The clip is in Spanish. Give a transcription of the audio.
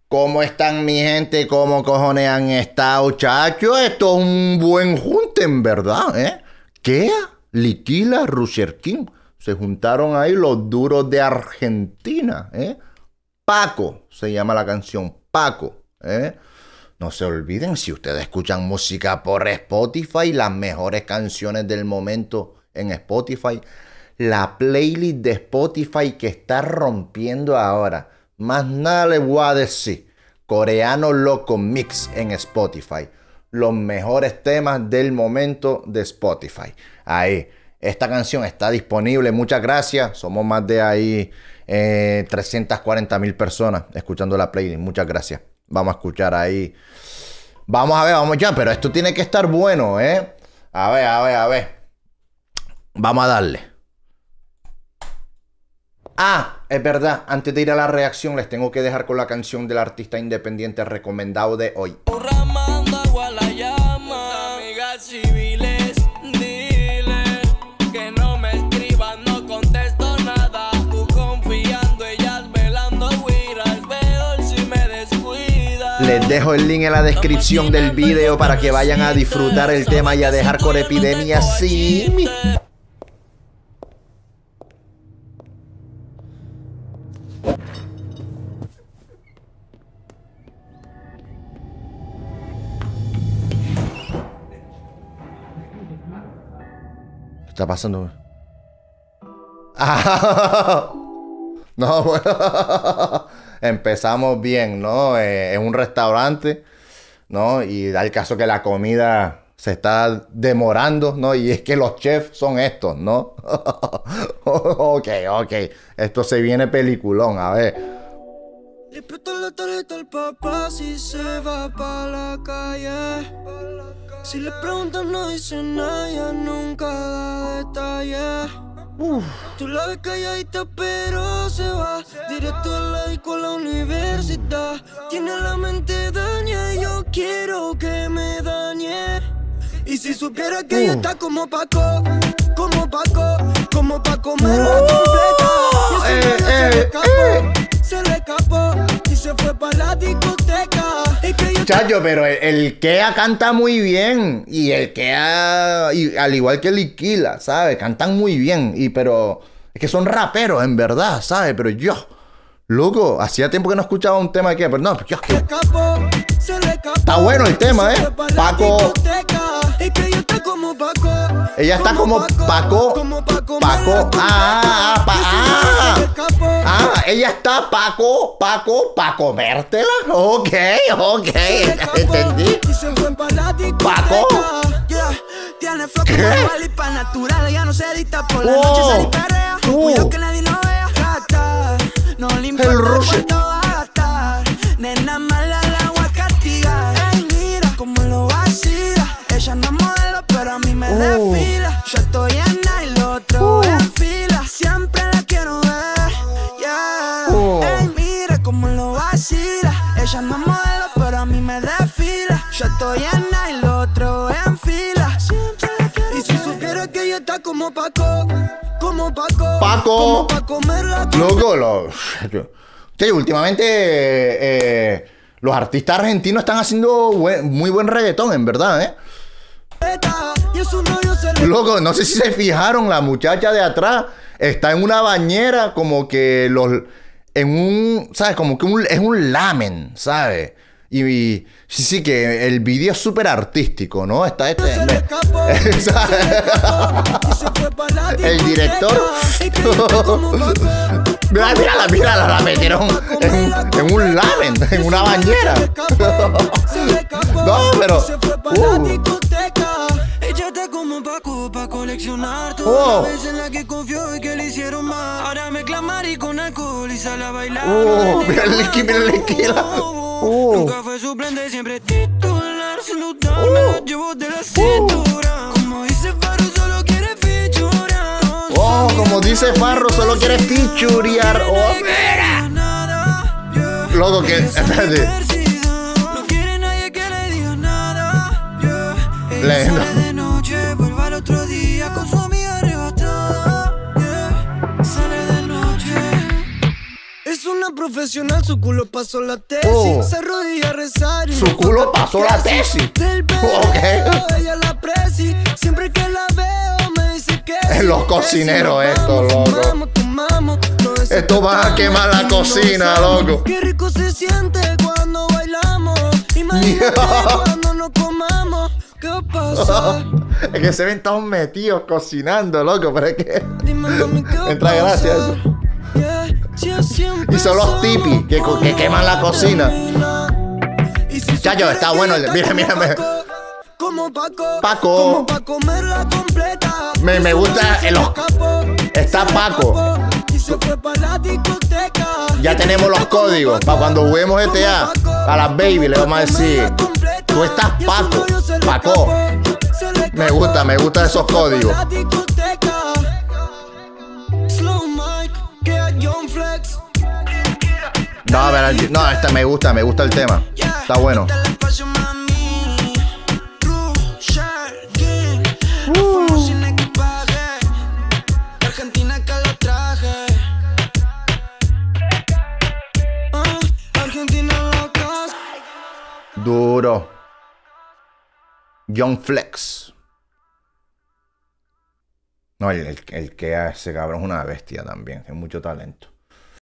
¿Cómo están mi gente? ¿Cómo cojones han estado, chacho? Esto es un buen junte, en verdad, ¿eh? Kea, Liquila, Rusher King. Se juntaron ahí los duros de Argentina, ¿eh? Paco, se llama la canción, Paco, ¿eh? No se olviden, si ustedes escuchan música por Spotify, las mejores canciones del momento en Spotify, la playlist de Spotify que está rompiendo ahora. Más nada les voy a decir. Coreano Loco Mix en Spotify. Los mejores temas del momento de Spotify. Ahí. Esta canción está disponible. Muchas gracias. Somos más de ahí 340,000 personas escuchando la playlist. Muchas gracias. Vamos a escuchar ahí. Vamos a ver, vamos ya. Pero esto tiene que estar bueno, ¿eh? A ver. Vamos a darle. Ah, es verdad, antes de ir a la reacción les tengo que dejar con la canción del artista independiente recomendado de hoy. Les dejo el link en la descripción del video para que vayan a disfrutar el tema y a dejar con epidemia sí. ¿Qué está pasando? No, bueno. Empezamos bien, ¿no? Es un restaurante, ¿no? Y da el caso que la comida se está demorando, ¿no? Y es que los chefs son estos, ¿no? Ok. Esto se viene peliculón, a ver. Le presto la tarjeta al papá si se va pa' la calle. Si le preguntan no dice nada, ella nunca da detalles. Tú la ves calladita pero se va directo a la disco a la universidad. Tiene la mente daña y yo quiero que me dañe. Y si supiera que ella está como Paco me la completa. Se le escapó y se fue pa' la discoteca. Chacho, pero el Kea canta muy bien. Y el Kea, al igual que Liquila, ¿sabes? Cantan muy bien. Pero es que son raperos, en verdad, ¿sabes? Pero yo, loco, hacía tiempo que no escuchaba un tema de Kea. Pero no, yo es que... Está bueno el tema, ¿eh? Paco. Ella está como Paco. Ella está Paco para comértela. Ok. Entendí. Paco. Tiene flow como Wally pa' natural. Ella no se dicta por la noche, se disparea. Cuidado que nadie no vea. No le importa cuánto va a gastar. Nena mala la voy a castigar. Ey, mira cómo lo vacila. Ella no es modelo, pero a mí me desfila. Yo estoy en nada y lo otro en fila. Siempre la quiero ver, yeah. Ey, mira cómo lo vacila. Ella no es modelo, pero a mí me desfila. Yo estoy en nada y lo otro en fila. Siempre la quiero ver. Y si supiera que ella está como Paco Loco, últimamente los artistas argentinos están haciendo muy buen reggaetón, en verdad, ¿eh? Loco, no sé si se fijaron, la muchacha de atrás está en una bañera como que ¿sabes? Como que es un lamen, ¿sabes? Y sí, que el video es súper artístico, ¿no? Está el director. Mírala, la metieron en un lamen, en una bañera. No, pero... Ella está como Paco pa' coleccionar todas las veces en la que confió y que le hicieron mal. Ahora me clamar y con alcohol y sale a bailar. Mira el Liquila. Nunca fue suplente, siempre titular. Sin dudar me lo llevo de la cintura. Como dice Farro, solo quiere featurear. Como dice Farro, solo quiere featurear. Mira. Loco, que... Espérate. No quiere nadie que le diga nada. De noche, vuelve al otro día con su amiga arrebatada. Sale de noche. Es una profesional, su culo pasó la tesis. Se arrodilla a rezar y su culo pasó la tesis. Ok. Ella la presi. Siempre que la veo me dice que es los cocineros esto, loco. Esto va a quemar la cocina, loco. Qué rico se siente cuando bailamos. Imagínate cuando nos comamos. ¿Qué pasa? Es que se ven todos metidos cocinando, loco. Pero es que Mami, entra gracia eso. Y son los tipis que queman la cocina. Chacho, está bueno. Mira. Como Paco. Pa' comerla completa. Me gusta está Paco. Ya tenemos los códigos para cuando juguemos GTA. A las baby le vamos a decir: tú estás Paco. Me gusta esos códigos. No, esta me gusta el tema. Está bueno. Duro. Young Flex. No, el que ese cabrón es una bestia también. Tiene mucho talento.